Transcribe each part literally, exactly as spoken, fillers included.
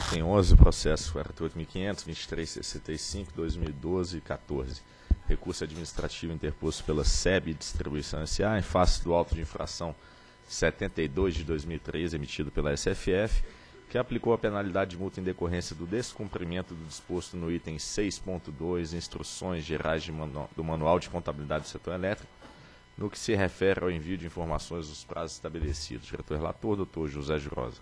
tem onze processos, quarenta e oito mil e quinhentos, vinte e três mil e sessenta e cinco, dois mil e doze e quatorze. Recurso administrativo interposto pela S E B Distribuição S A em face do auto de infração setenta e dois de dois mil e treze, emitido pela S F F, que aplicou a penalidade de multa em decorrência do descumprimento do disposto no item seis ponto dois, Instruções Gerais de manu do Manual de Contabilidade do Setor Elétrico, no que se refere ao envio de informações nos prazos estabelecidos. Diretor-relator, doutor José Jurosa.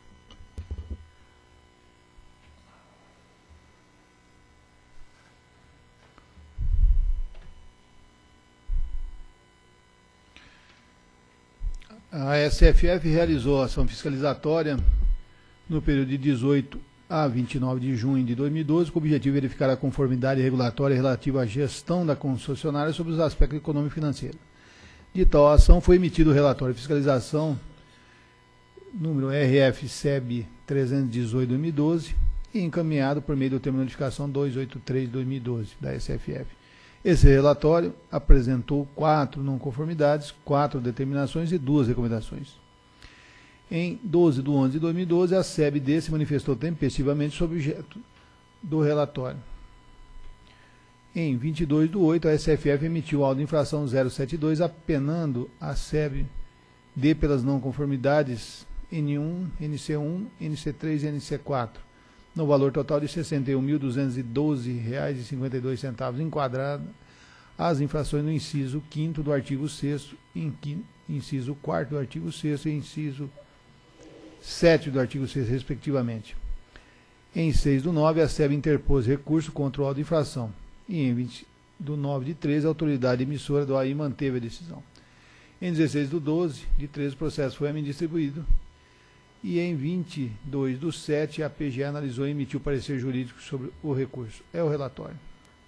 A S F F realizou a ação fiscalizatória no período de dezoito a vinte e nove de junho de dois mil e doze, com o objetivo de verificar a conformidade regulatória relativa à gestão da concessionária sobre os aspectos econômicos e financeiros. De tal ação, foi emitido o relatório de fiscalização número R F S E B trezentos e dezoito de dois mil e doze e encaminhado por meio do termo de notificação duzentos e oitenta e três de dois mil e doze da S F F. Esse relatório apresentou quatro não conformidades, quatro determinações e duas recomendações. Em doze de onze de dois mil e doze, a S E B D se manifestou tempestivamente sobre o objeto do relatório. Em vinte e dois de oito, a S F F emitiu o auto de infração zero setenta e dois, apenando a S E B D pelas não conformidades N um, N C um, N C três e N C quatro, no valor total de sessenta e um mil duzentos e doze reais e cinquenta e dois centavos, enquadrada as infrações no inciso quinto do artigo sexto, inciso quarto do artigo sexto e inciso sete do artigo sexto, respectivamente. Em seis do nove, a S E B interpôs recurso contra o auto de infração. E em vinte do nove de treze, a autoridade emissora do A I manteve a decisão. Em dezesseis do doze de treze, o processo foi a mim distribuído. E em vinte e dois do sete, a P G E analisou e emitiu parecer jurídico sobre o recurso. É o relatório.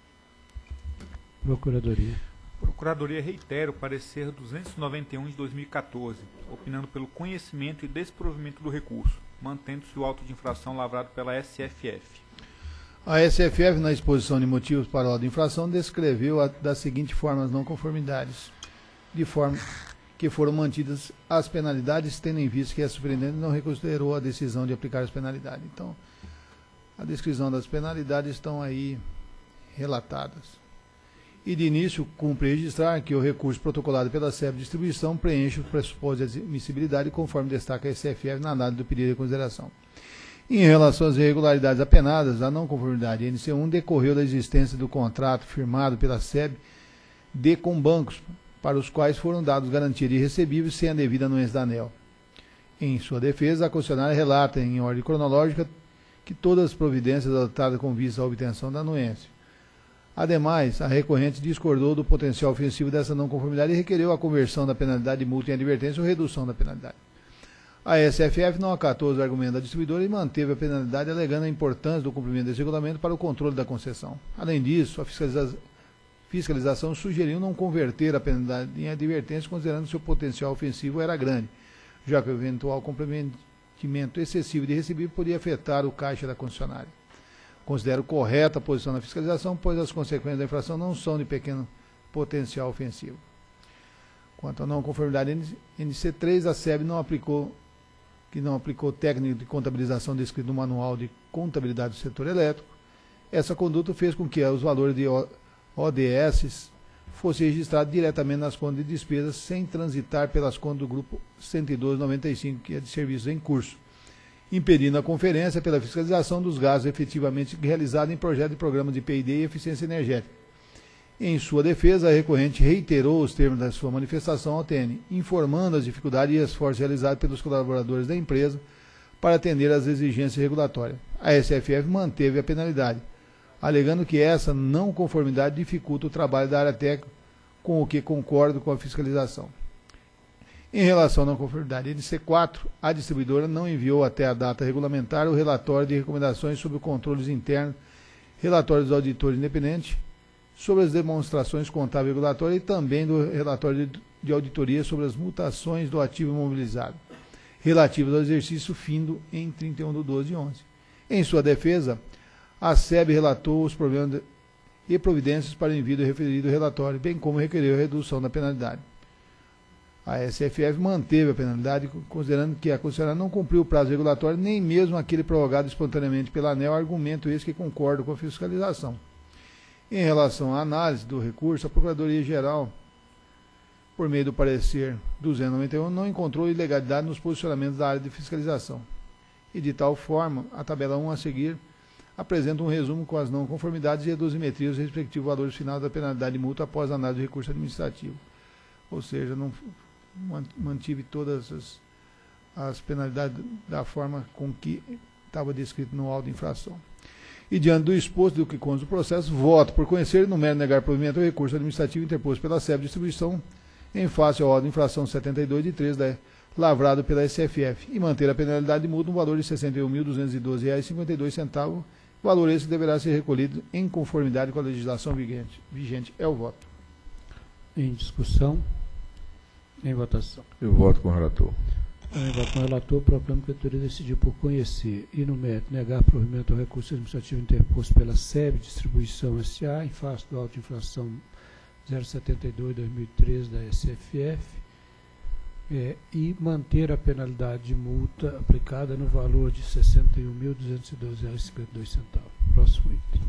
Procuradoria. Procuradoria reitera o parecer duzentos e noventa e um de dois mil e quatorze, opinando pelo conhecimento e desprovimento do recurso, mantendo-se o auto de infração lavrado pela S F F. A S F F, na exposição de motivos para o auto de infração, descreveu a, da seguinte forma as não conformidades, de forma que foram mantidas as penalidades, tendo em vista que a superintendente não reconsiderou a decisão de aplicar as penalidades. Então, a descrição das penalidades estão aí relatadas. E de início, cumpre registrar que o recurso protocolado pela S E B Distribuição preenche os pressupostos de admissibilidade, conforme destaca a S F F na análise do pedido de consideração. Em relação às irregularidades apenadas, a não conformidade N C um decorreu da existência do contrato firmado pela S E B D com bancos, para os quais foram dados garantia de recebíveis sem a devida anuência da ANEEL. Em sua defesa, a concessionária relata, em ordem cronológica, que todas as providências adotadas com vista à obtenção da anuência. Ademais, a recorrente discordou do potencial ofensivo dessa não conformidade e requereu a conversão da penalidade de multa em advertência ou redução da penalidade. A S F F não acatou os argumentos da distribuidora e manteve a penalidade, alegando a importância do cumprimento desse regulamento para o controle da concessão. Além disso, a fiscaliza fiscalização sugeriu não converter a penalidade em advertência, considerando que seu potencial ofensivo era grande, já que o eventual comprometimento excessivo de recebível poderia afetar o caixa da concessionária. Considero correta a posição da fiscalização, pois as consequências da infração não são de pequeno potencial ofensivo. Quanto à não conformidade N C três, a S E B não aplicou, que não aplicou técnica de contabilização descrito no Manual de Contabilidade do Setor Elétrico. Essa conduta fez com que os valores de O D S fossem registrados diretamente nas contas de despesas, sem transitar pelas contas do grupo cento e doze vírgula noventa e cinco, que é de serviços em curso, impedindo a conferência pela fiscalização dos gastos efetivamente realizados em projetos de programa de P I D e eficiência energética. Em sua defesa, a recorrente reiterou os termos da sua manifestação ao T N, informando as dificuldades e esforços realizados pelos colaboradores da empresa para atender às exigências regulatórias. A S F F manteve a penalidade, alegando que essa não conformidade dificulta o trabalho da área técnica, com o que concordo com a fiscalização. Em relação à não conformidade N C quatro, a distribuidora não enviou até a data regulamentar o relatório de recomendações sobre controles internos, relatório dos auditores independentes, sobre as demonstrações contábeis regulatórias e também do relatório de auditoria sobre as mutações do ativo imobilizado, relativas ao exercício findo em trinta e um de doze de onze. Em sua defesa, a S E B relatou os problemas e providências para o envio do referido relatório, bem como requereu a redução da penalidade. A S F F manteve a penalidade, considerando que a concessionária não cumpriu o prazo regulatório, nem mesmo aquele prorrogado espontaneamente pela ANEEL, argumento esse que concorda com a fiscalização. Em relação à análise do recurso, a Procuradoria-Geral, por meio do parecer duzentos e noventa e um, não encontrou ilegalidade nos posicionamentos da área de fiscalização. E de tal forma, a tabela um a seguir apresenta um resumo com as não conformidades e a dosimetria dos respectivos valores finais da penalidade de multa após a análise do recurso administrativo. Ou seja, não mantive todas as, as penalidades da forma com que estava descrito no auto de infração. E diante do exposto do que consta do processo, voto por conhecer e no mérito negar provimento ao recurso administrativo interposto pela S E B Distribuição em face ao auto de infração setenta e dois de três, da, lavrado pela S F F, e manter a penalidade de multa no valor de sessenta e um mil duzentos e doze reais e cinquenta e dois centavos, valor esse que deverá ser recolhido em conformidade com a legislação vigente. Vigente é o voto. Em discussão, em votação. Eu voto com o relator. Em voto com o relator, proclamo que a diretoria decidiu por conhecer e no mérito negar provimento ao recurso administrativo interposto pela S E B Distribuição S A em face do auto de infração zero setenta e dois barra dois mil e treze da S F F é, e manter a penalidade de multa aplicada no valor de sessenta e um mil duzentos e doze reais e cinquenta e dois centavos. Próximo item.